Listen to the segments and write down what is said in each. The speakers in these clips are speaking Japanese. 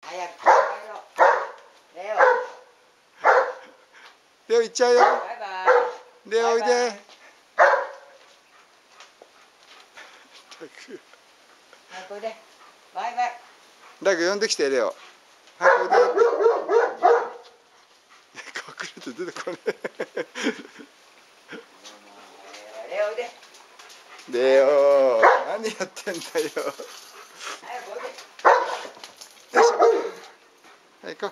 早く帰ろう。レオ。 レオ行っちゃうよ。 バイバイ。 レオおいで。 バイバイ。はい、これで。バイバイ。 だけど呼んできてレオ。はい、これで。隠れて出てこない。 レオで。 レオ、何やってんだよ。 はい、これで。 よいしょ。はい、行こ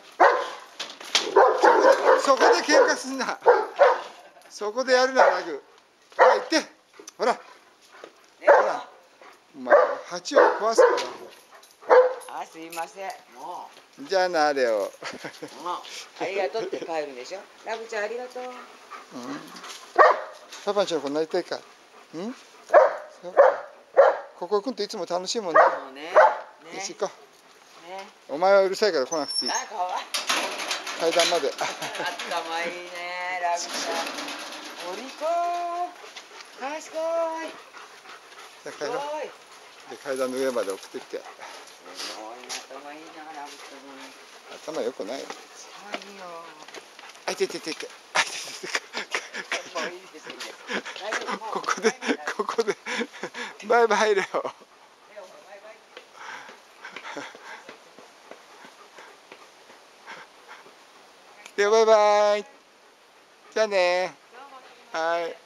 う。そこで喧嘩すんな。そこでやるな、ラグ。ほら、行って。ほら。ほら。お前、鉢を壊すかあ、すいません。もら。じゃあな、レオ。 う。もう。ありがとうって帰るんでしょ。ラブちゃん、ありがとう。 パパんちの子になりたいか。そうか。ここ来るといつも楽しいもんね。 もうね。 よし、行こね。ね。 う。お前はうるさいから来なくていい。 あ、かわいい。 階段まで。 あ、かわいいね、ラブちゃん。お利口。賢い。 じゃあすごい。 で階段の上まで送ってきて。 すごい、頭いいな、ラブちゃん。 頭良くないよ。 はいよ。 あいてててて。あいててて。 もういいです、いいです。 ここでバイバイレオ。 レオ、バイバイ。 レオバイバイ。じゃあね。はい。